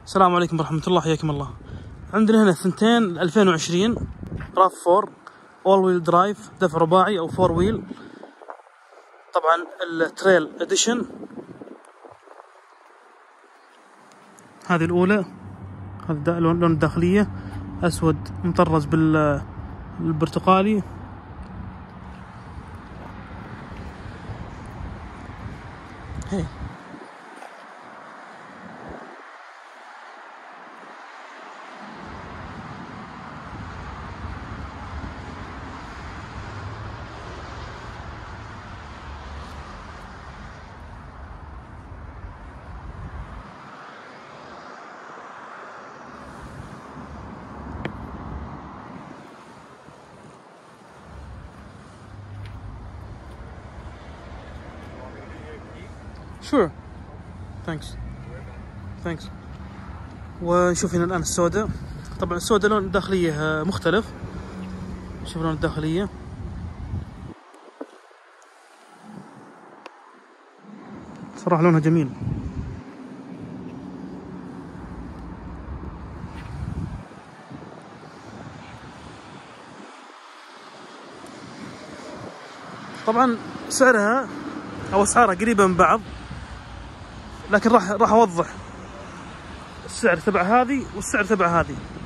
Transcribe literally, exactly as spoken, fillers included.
السلام عليكم ورحمة الله، حياكم الله. عندنا هنا ثنتين ألفين وعشرين راف فور اول ويل درايف، دفع رباعي او فور ويل. طبعا التريل اديشن. هذه الاولى، هذا لون الداخلية اسود مطرز بالبرتقالي. هي sure thanks thanks. ونشوف هنا الآن السوداء. طبعا السوداء لون الداخلية مختلف، شوف لون الداخلية صراحة لونها جميل. طبعا سعرها او اسعارها قريبة من بعض، لكن راح راح اوضح السعر تبع هذه والسعر تبع هذه.